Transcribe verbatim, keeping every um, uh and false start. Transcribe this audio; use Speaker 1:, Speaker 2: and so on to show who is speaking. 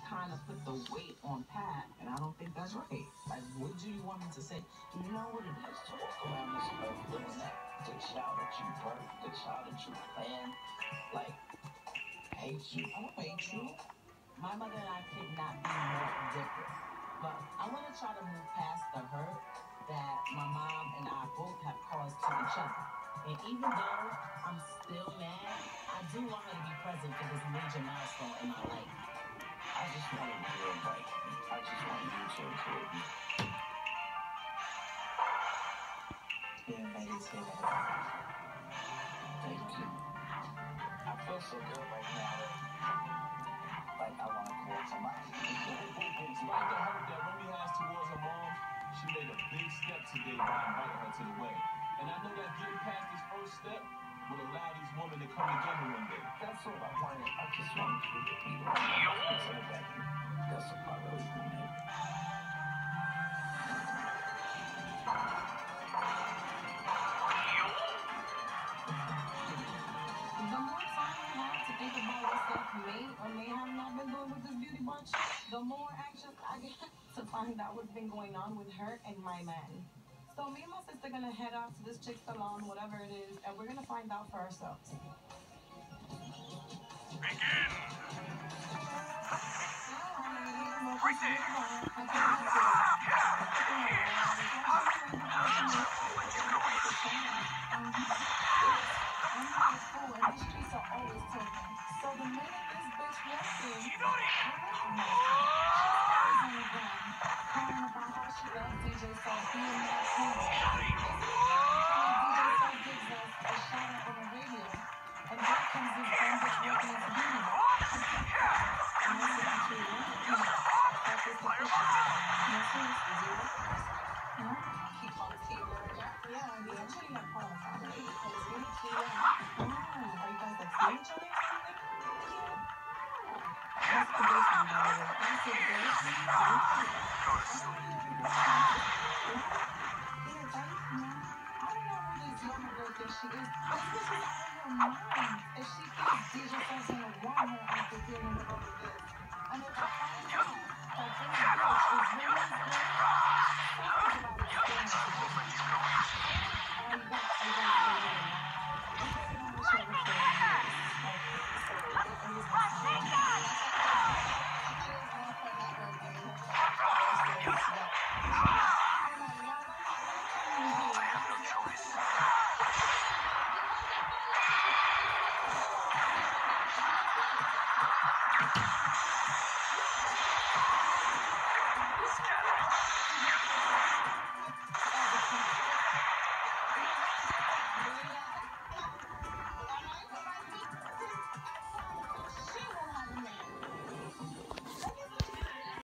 Speaker 1: kind of put the weight on Pat, and I don't think that's right. Like, what do you want me to say? Do you know what it is to walk around this earth living that the child that you birthed, the child that you planned, like, hates you? I don't hate you. My mother and I could not be more different. But I want to try to move past the hurt that my mom and I both have caused to each other. And even though I'm still mad, I do want her to be present for this major milestone in my life. I just want to do it right. I just want you to include me. Yeah, ladies, say that. Thank you. I feel so good right now. Like I want to call somebody.
Speaker 2: Despite the hurt that Remy has towards her mom, she made a big step today by inviting her to the wedding. And I know that getting past this first step will allow these women to come together one day.
Speaker 1: That's all I wanted. I just wanted you to be the one that's so back. That's all I really wanted. The more time I have to think about what stuff may or may have not been doing with this beauty bunch, the more anxious I get to find out what's been going on with her and my man. So me and my sister gonna head out to this chick's salon, whatever it is, and we're gonna find out for ourselves.
Speaker 3: Begin! Right there!
Speaker 1: So the minute this bitch walks in,
Speaker 3: You got it!
Speaker 1: I recognize her. She's on the ground, crying about how she loves D J Soul being that cool. D J Soul gives us a shout out on the radio, and that comes in from this working as a beauty. And I said, actually, yeah, that's just the fish. No sense, zero. No? He calls Taylor. Yeah, he actually had qualified, right? Because really, Taylor. Oh, are you guys like seeing each other or something? That's the best one, by the way. That's the best one. I don't know who this young girl thinks she is. This bitch is out of her mind. If she thinks D J Soul's gonna want her after dealing with all of this. And if I find out that this bitch is really good, something about it is going to happen. Oh, you got to go to the now. I'm not sure what's going on. It was my favorite.